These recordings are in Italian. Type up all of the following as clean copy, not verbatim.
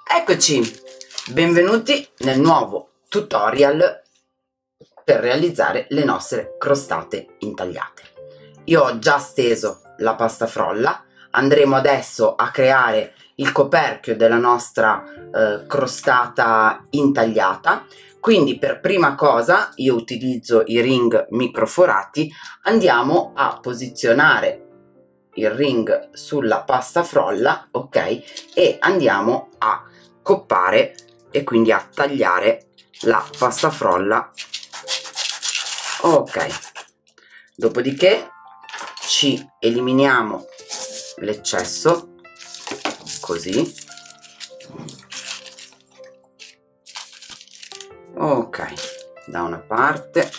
Eccoci, benvenuti nel nuovo tutorial per realizzare le nostre crostate intagliate. Io ho già steso la pasta frolla, andremo adesso a creare il coperchio della nostra crostata intagliata. Quindi per prima cosa io utilizzo i ring microforati, andiamo a posizionare il ring sulla pasta frolla, ok, e andiamo a coppare e quindi a tagliare la pasta frolla, ok. Dopodiché ci eliminiamo l'eccesso così, ok, da una parte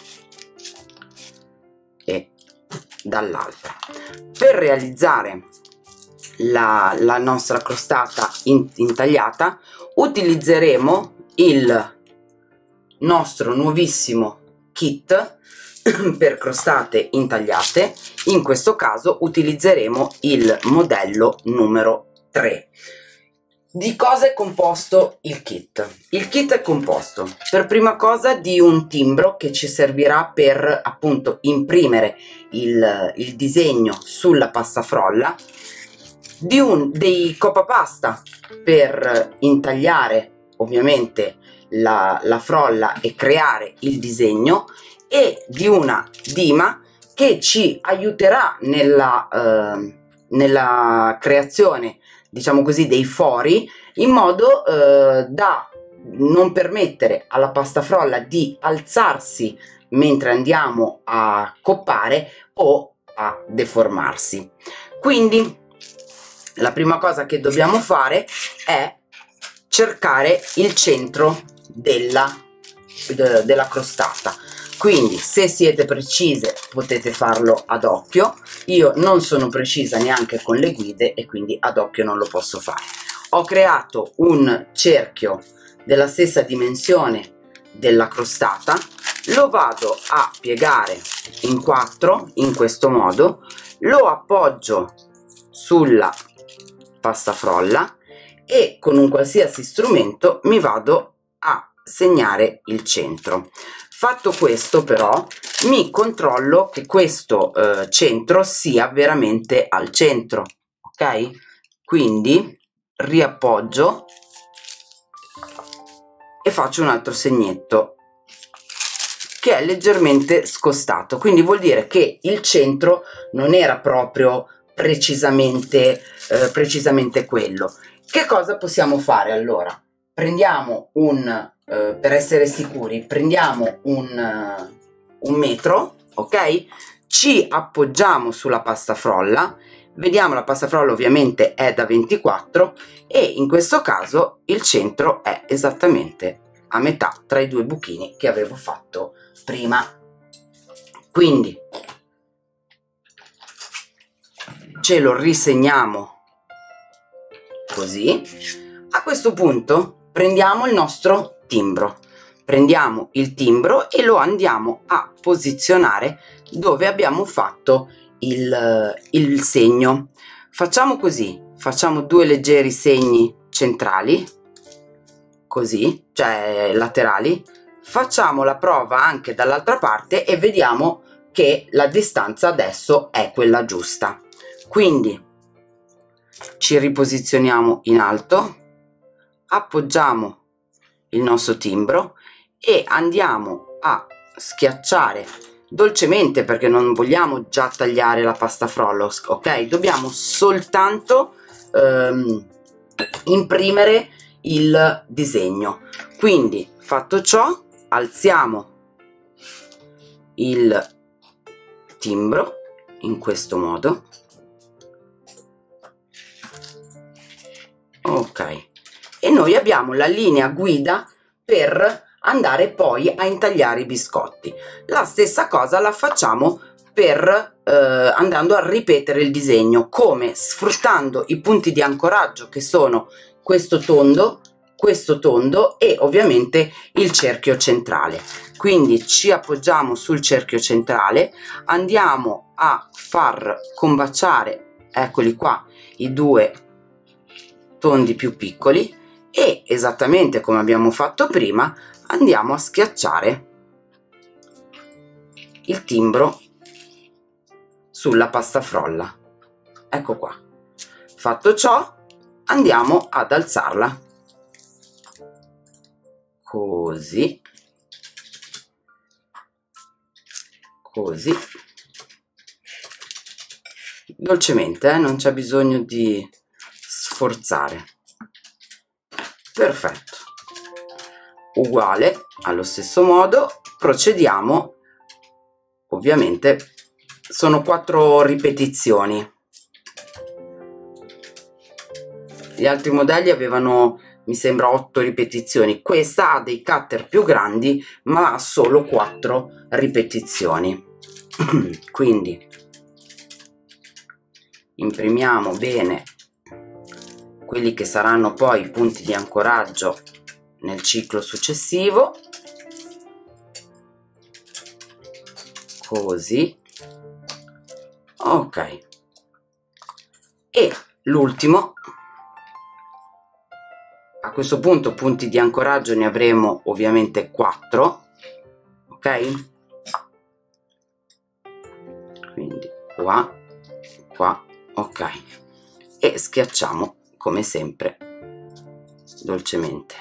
e dall'altra. Per realizzare la nostra crostata intagliata utilizzeremo il nostro nuovissimo kit per crostate intagliate. In questo caso utilizzeremo il modello numero 3. Di cosa è composto il kit? Il kit è composto per prima cosa di un timbro che ci servirà per appunto imprimere il disegno sulla pasta frolla, dei coppapasta per intagliare ovviamente la frolla e creare il disegno, e di una dima che ci aiuterà nella creazione, diciamo così, dei fori, in modo da non permettere alla pasta frolla di alzarsi mentre andiamo a coppare o a deformarsi. Quindi la prima cosa che dobbiamo fare è cercare il centro della crostata. Quindi se siete precise potete farlo ad occhio, io non sono precisa neanche con le guide e quindi ad occhio non lo posso fare. Ho creato un cerchio della stessa dimensione della crostata, lo vado a piegare in 4 in questo modo, lo appoggio sulla pasta frolla e con un qualsiasi strumento mi vado a segnare il centro. Fatto questo, però, mi controllo che questo centro sia veramente al centro, ok? Quindi riappoggio e faccio un altro segnetto che è leggermente scostato, quindi vuol dire che il centro non era proprio precisamente quello. Che cosa possiamo fare allora? Prendiamo per essere sicuri, prendiamo un metro, ok? Ci appoggiamo sulla pasta frolla, vediamo la pasta frolla ovviamente è da 24 e in questo caso il centro è esattamente a metà tra i due buchini che avevo fatto prima. Quindi ce lo risegniamo così. A questo punto prendiamo il nostro timbro, prendiamo il timbro e lo andiamo a posizionare dove abbiamo fatto il segno. Facciamo così, facciamo due leggeri segni centrali, così, cioè laterali. Facciamo la prova anche dall'altra parte e vediamo che la distanza adesso è quella giusta. Quindi ci riposizioniamo in alto, appoggiamo il nostro timbro e andiamo a schiacciare dolcemente, perché non vogliamo già tagliare la pasta frolla, ok? Dobbiamo soltanto imprimere il disegno. Quindi fatto ciò, alziamo il timbro in questo modo, ok, e noi abbiamo la linea guida per andare poi a intagliare i biscotti. La stessa cosa la facciamo per andando a ripetere il disegno, come sfruttando i punti di ancoraggio che sono questo tondo e ovviamente il cerchio centrale. Quindi ci appoggiamo sul cerchio centrale, andiamo a far combaciare, eccoli qua, i due tondi più piccoli, e esattamente come abbiamo fatto prima, andiamo a schiacciare il timbro sulla pasta frolla. Ecco qua. Fatto ciò, andiamo ad alzarla così, così, dolcemente, non c'è bisogno di sforzare. Perfetto. Uguale, allo stesso modo procediamo. Ovviamente sono 4 ripetizioni. Gli altri modelli avevano, mi sembra, 8 ripetizioni. Questa ha dei cutter più grandi ma ha solo 4 ripetizioni. Quindi imprimiamo bene quelli che saranno poi i punti di ancoraggio nel ciclo successivo, così. Ok, e l'ultimo, a questo punto punti di ancoraggio ne avremo ovviamente 4, ok? Quindi qua, qua, ok, e schiacciamo come sempre dolcemente.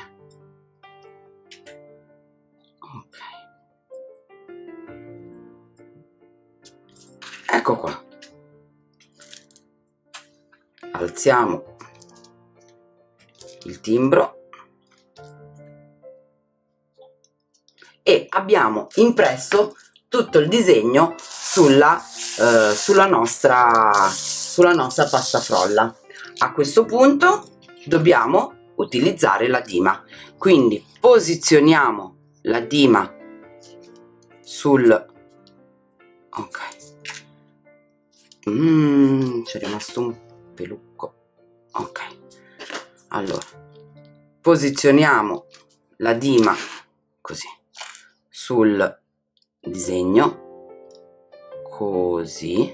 Ok, ecco qua. Alziamo il timbro e abbiamo impresso tutto il disegno sulla nostra pasta frolla. A questo punto dobbiamo utilizzare la dima, quindi posizioniamo la dima sul, ok, c'è rimasto un pelucco, ok, allora posizioniamo la dima così sul disegno, così,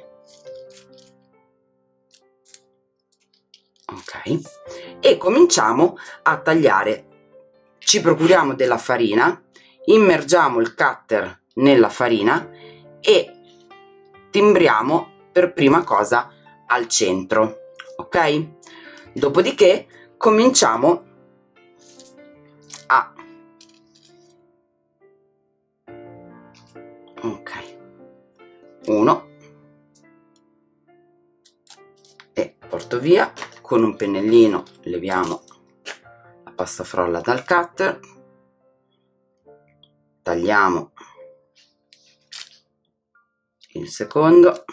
ok, e cominciamo a tagliare. Ci procuriamo della farina, immergiamo il cutter nella farina e timbriamo per prima cosa al centro, ok? Dopodiché cominciamo a, ok, 1, e porto via. Con un pennellino leviamo la pasta frolla dal cutter, tagliamo il secondo,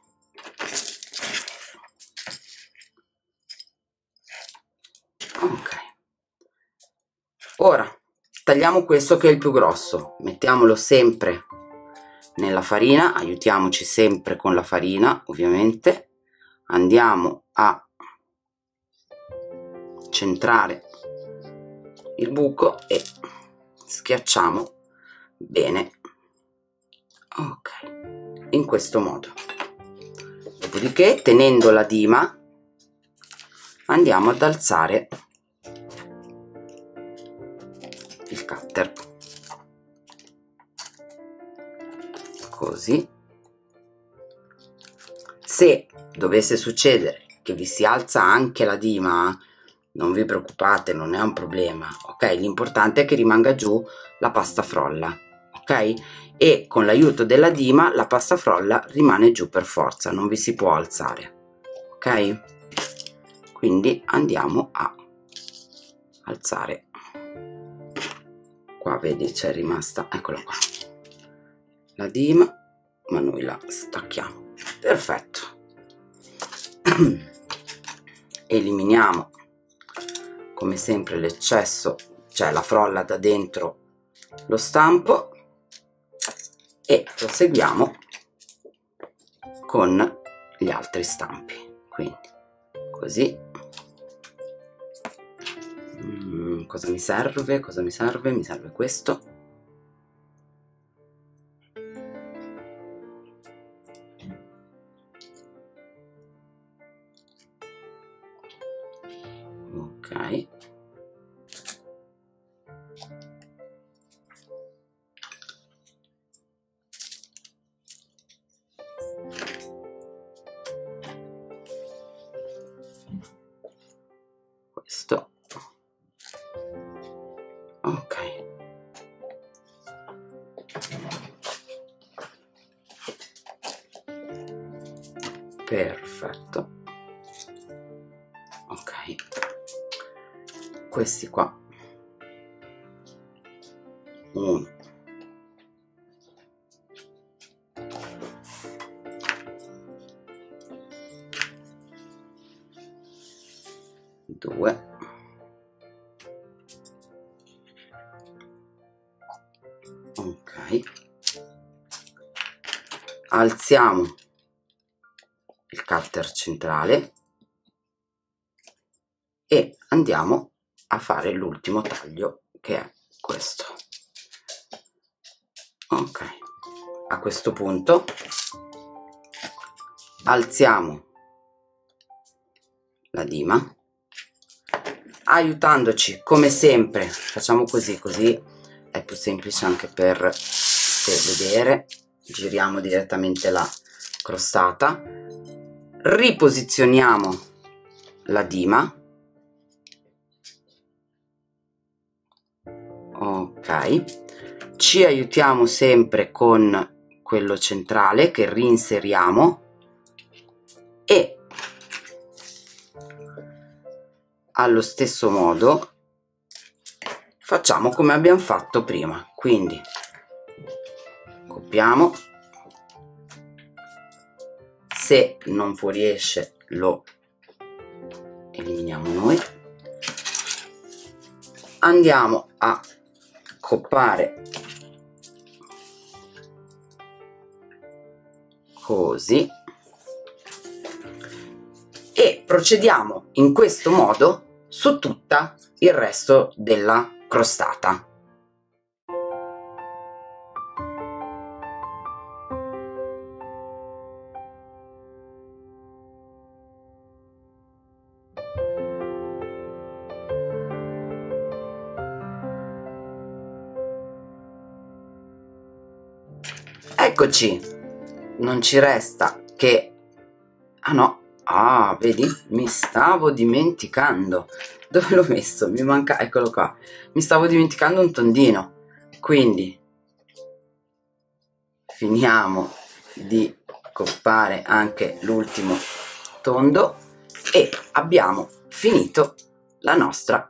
ok, ora tagliamo questo che è il più grosso, mettiamolo sempre nella farina, aiutiamoci sempre con la farina, ovviamente. Andiamo a centrare il buco e schiacciamo bene, ok, in questo modo. Dopodiché, tenendo la dima, andiamo ad alzare il cutter così. Se dovesse succedere che vi si alza anche la dima, non vi preoccupate, non è un problema, ok? L'importante è che rimanga giù la pasta frolla, ok? E con l'aiuto della dima la pasta frolla rimane giù per forza, non vi si può alzare, ok? Quindi andiamo a alzare. Qua vedi c'è rimasta, eccola qua, la dima, ma noi la stacchiamo. Perfetto. Eliminiamo come sempre l'eccesso, cioè la frolla da dentro lo stampo, e proseguiamo con gli altri stampi. Quindi così. Cosa mi serve? Cosa mi serve? Mi serve questo. Ok, questo. Ok, perfetto. Ok, questi qua, 1, 2, ok, alziamo il cutter centrale e andiamo a fare l'ultimo taglio, che è questo. Ok, a questo punto alziamo la dima, aiutandoci come sempre, facciamo così, così è più semplice anche per vedere. Giriamo direttamente la crostata, riposizioniamo la dima, ok, ci aiutiamo sempre con quello centrale che reinseriamo e allo stesso modo facciamo come abbiamo fatto prima, quindi copiamo, se non fuoriesce lo eliminiamo noi, andiamo a coppare così e procediamo in questo modo su tutta il resto della crostata. Eccoci, non ci resta che... ah no, ah vedi, mi stavo dimenticando, dove l'ho messo? Mi manca, eccolo qua, mi stavo dimenticando un tondino, quindi finiamo di coppare anche l'ultimo tondo e abbiamo finito la nostra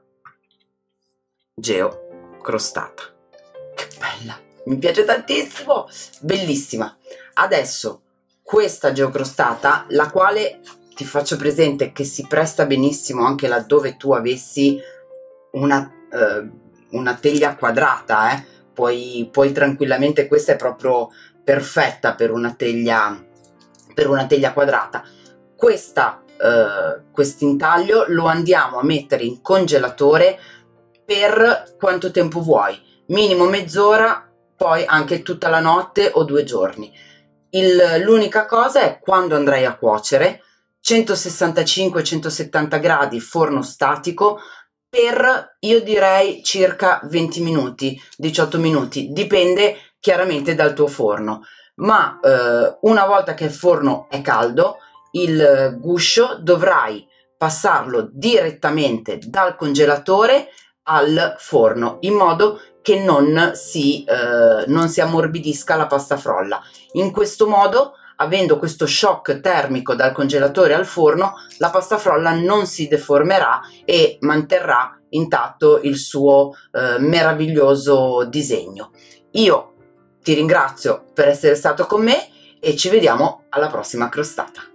geocrostata. Che bella, mi piace tantissimo, bellissima. Adesso questa geocrostata, la quale ti faccio presente che si presta benissimo anche laddove tu avessi una teglia quadrata, puoi tranquillamente, questa è proprio perfetta per una teglia quadrata. Quest'intaglio lo andiamo a mettere in congelatore per quanto tempo vuoi, minimo mezz'ora, poi anche tutta la notte o 2 giorni. L'unica cosa è quando andrai a cuocere, 165-170 gradi forno statico per, io direi, circa 20 minuti, 18 minuti, dipende chiaramente dal tuo forno, ma una volta che il forno è caldo, il guscio dovrai passarlo direttamente dal congelatore al forno in modo che non si ammorbidisca la pasta frolla. In questo modo, avendo questo shock termico dal congelatore al forno, la pasta frolla non si deformerà e manterrà intatto il suo meraviglioso disegno. Io ti ringrazio per essere stato con me e ci vediamo alla prossima crostata.